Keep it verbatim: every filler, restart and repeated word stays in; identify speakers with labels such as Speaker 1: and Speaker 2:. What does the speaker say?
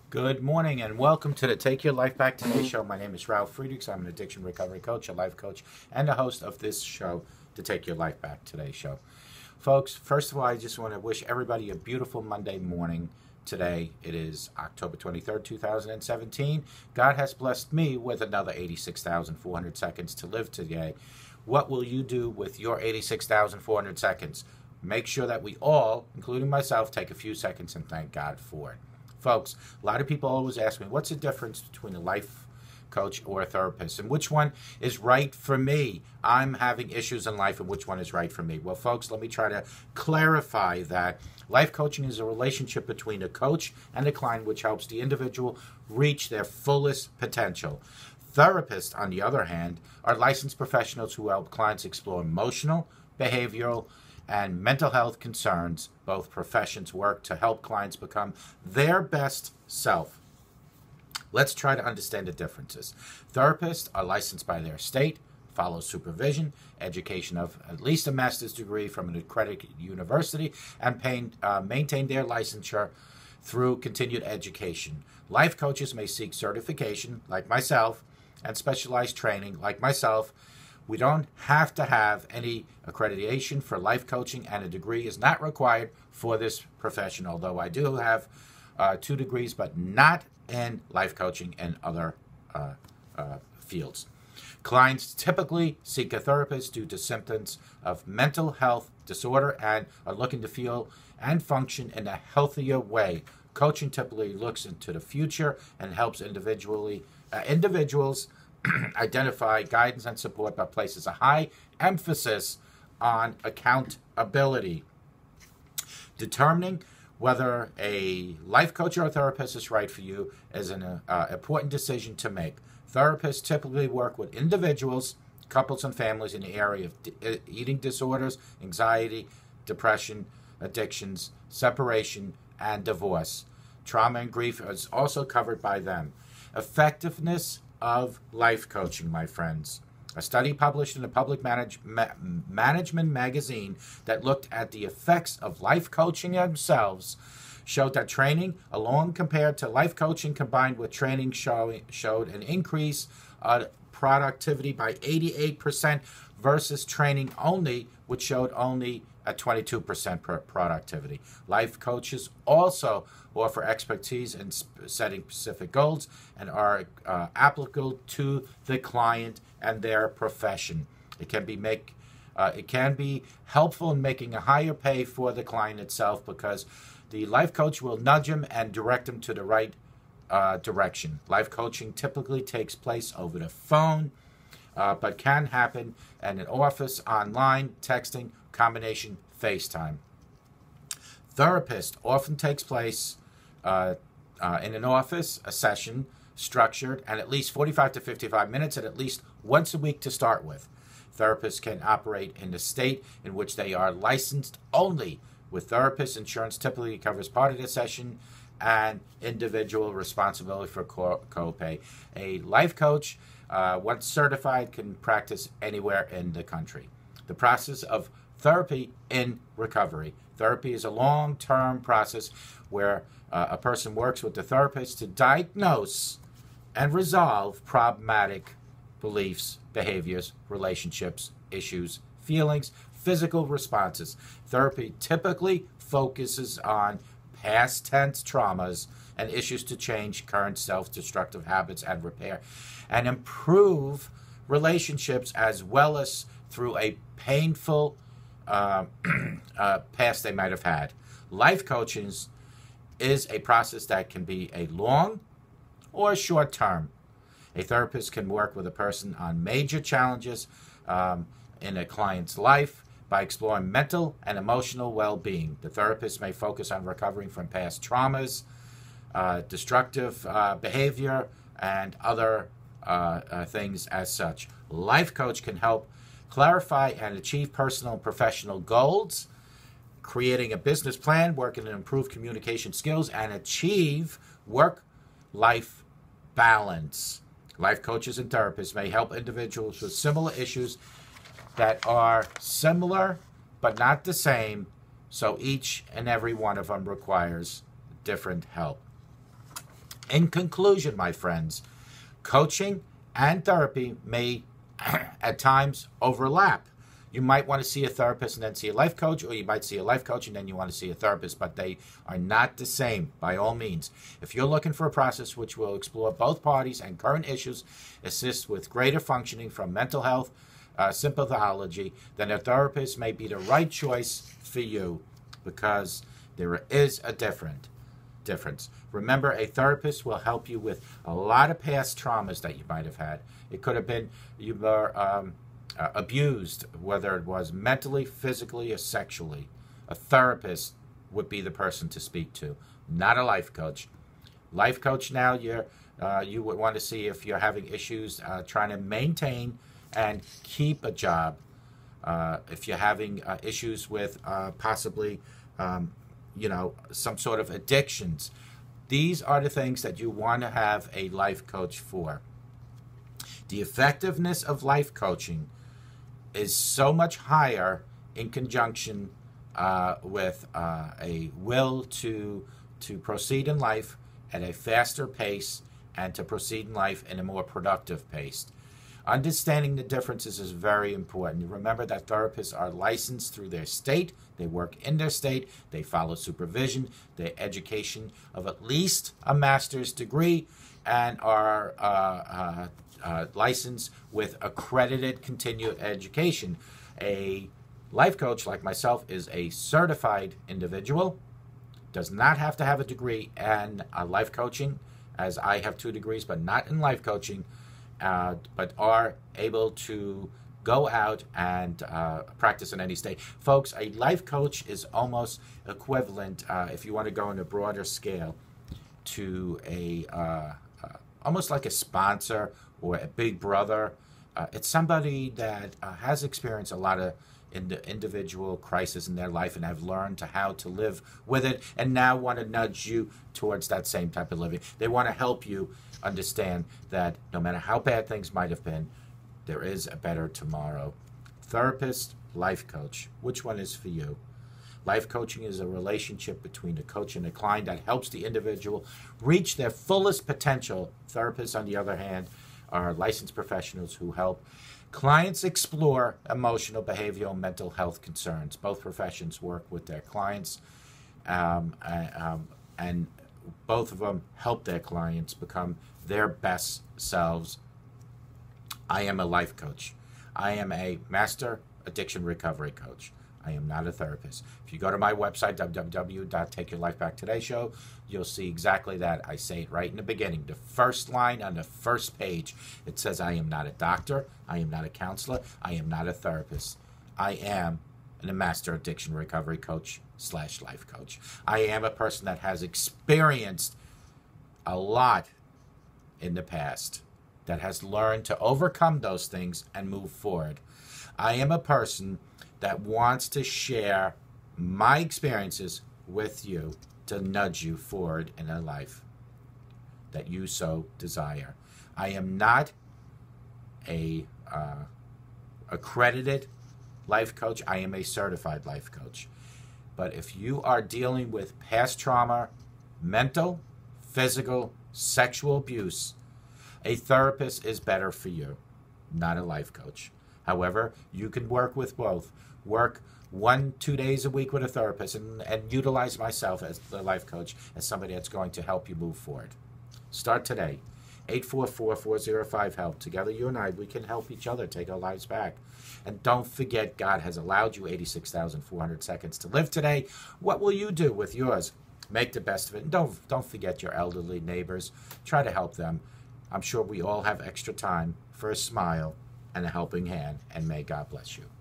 Speaker 1: Good morning and welcome to the Take Your Life Back Today show. My name is Ralf Friedrichs. I'm an addiction recovery coach, a life coach, and the host of this show, the Take Your Life Back Today show. Folks, first of all, I just want to wish everybody a beautiful Monday morning today. It is October twenty-third, two thousand seventeen. God has blessed me with another eighty-six thousand four hundred seconds to live today. What will you do with your eighty-six thousand four hundred seconds? Make sure that we all, including myself, take a few seconds and thank God for it. Folks, a lot of people always ask me, what's the difference between a life coach or a therapist? And which one is right for me? I'm having issues in life, and which one is right for me? Well, folks, let me try to clarify that. Life coaching is a relationship between a coach and a client, which helps the individual reach their fullest potential. Therapists, on the other hand, are licensed professionals who help clients explore emotional, behavioral, and mental health concerns. Both professions work to help clients become their best self. Let's try to understand the differences. Therapists are licensed by their state, follow supervision, education of at least a master's degree from an accredited university, and pay, uh, maintain their licensure through continued education. Life coaches may seek certification, like myself, and specialized training, like myself. We don't have to have any accreditation for life coaching, and a degree is not required for this profession, although I do have uh, two degrees, but not in life coaching and other uh, uh, fields. Clients typically seek a therapist due to symptoms of mental health disorder and are looking to feel and function in a healthier way. Coaching typically looks into the future and helps individually uh, individuals identify guidance and support, but places a high emphasis on accountability. Determining whether a life coach or a therapist is right for you is an uh, important decision to make. Therapists typically work with individuals, couples, and families in the area of di- eating disorders, anxiety, depression, addictions, separation, and divorce. Trauma and grief is also covered by them. Effectiveness of life coaching, my friends. A study published in the Public Manage, Ma- Management magazine that looked at the effects of life coaching themselves showed that training alone compared to life coaching combined with training show, showed an increase of productivity by eighty-eight percent versus training only, which showed only a twenty-two percent productivity. Life coaches also offer expertise in setting specific goals and are uh, applicable to the client and their profession. It can be make uh, it can be helpful in making a higher pay for the client itself, because the life coach will nudge him and direct him to the right uh, direction. Life coaching typically takes place over the phone, uh, but can happen in an office, online, texting, combination, FaceTime. Therapist often takes place uh, uh, in an office, a session structured and at least forty-five to fifty-five minutes, and at least once a week to start with. Therapists can operate in the state in which they are licensed only. With therapists, insurance typically covers part of the session and individual responsibility for co- copay. A life coach, uh, once certified, can practice anywhere in the country. The process of therapy in recovery. Therapy is a long-term process where uh, a person works with the therapist to diagnose and resolve problematic beliefs, behaviors, relationships, issues, feelings, physical responses. Therapy typically focuses on past tense traumas and issues to change current self-destructive habits and repair and improve relationships, as well as through a painful uh, uh, past they might have had. Life coaching is a process that can be a long or a short term. A therapist can work with a person on major challenges um, in a client's life by exploring mental and emotional well-being. The therapist may focus on recovering from past traumas, uh, destructive uh, behavior, and other uh, uh, things as such. Life coach can help clarify and achieve personal and professional goals, creating a business plan, working to improve communication skills, and achieve work-life balance. Life coaches and therapists may help individuals with similar issues that are similar but not the same, so each and every one of them requires different help. In conclusion, my friends, coaching and therapy may at times overlap. You might want to see a therapist and then see a life coach, or you might see a life coach and then you want to see a therapist, but they are not the same by all means. If you're looking for a process which will explore both parties and current issues, assist with greater functioning from mental health, uh, sympathology, then a therapist may be the right choice for you, because there is a different difference. Remember, a therapist will help you with a lot of past traumas that you might have had. It could have been you were um, uh, abused, whether it was mentally, physically, or sexually. A therapist would be the person to speak to, not a life coach. Life coach, now you're uh, you would want to see if you're having issues uh, trying to maintain and keep a job. Uh, if you're having uh, issues with uh, possibly um, you know, some sort of addictions. These are the things that you want to have a life coach for. The effectiveness of life coaching is so much higher in conjunction uh, with uh, a will to, to proceed in life at a faster pace and to proceed in life in a more productive pace. Understanding the differences is very important. Remember that therapists are licensed through their state. They work in their state. They follow supervision, their education of at least a master's degree, and are uh, uh, uh, licensed with accredited continued education. A life coach like myself is a certified individual, does not have to have a degree in uh, life coaching, as I have two degrees, but not in life coaching. Uh, but are able to go out and uh, practice in any state. Folks, a life coach is almost equivalent, uh, if you want to go on a broader scale, to a uh, uh, almost like a sponsor or a big brother. Uh, it's somebody that uh, has experienced a lot of in the individual crisis in their life and have learned to how to live with it, and now want to nudge you towards that same type of living. They want to help you understand that no matter how bad things might have been, there is a better tomorrow. Therapist, life coach, which one is for you? Life coaching is a relationship between a coach and a client that helps the individual reach their fullest potential. Therapists, on the other hand, are licensed professionals who help clients explore emotional, behavioral, mental health concerns. Both professions work with their clients, um, uh, um, and both of them help their clients become their best selves. I am a life coach. I am a master addiction recovery coach. I am not a therapist. If you go to my website, w w w dot take your life back today show, you'll see exactly that. I say it right in the beginning. The first line on the first page, it says I am not a doctor. I am not a counselor. I am not a therapist. I am a master addiction recovery coach slash life coach. I am a person that has experienced a lot in the past, that has learned to overcome those things and move forward. I am a person that wants to share my experiences with you to nudge you forward in a life that you so desire. I am not a uh, accredited life coach. I am a certified life coach. But if you are dealing with past trauma, mental, physical, sexual abuse, a therapist is better for you, not a life coach. However, you can work with both. Work one, two days a week with a therapist and, and utilize myself as the life coach, as somebody that's going to help you move forward. Start today. eight four four, four zero five, HELP. Together, you and I, we can help each other take our lives back. And don't forget, God has allowed you eighty-six thousand four hundred seconds to live today. What will you do with yours? Make the best of it. And don't, don't forget your elderly neighbors. Try to help them. I'm sure we all have extra time for a smile and a helping hand, and may God bless you.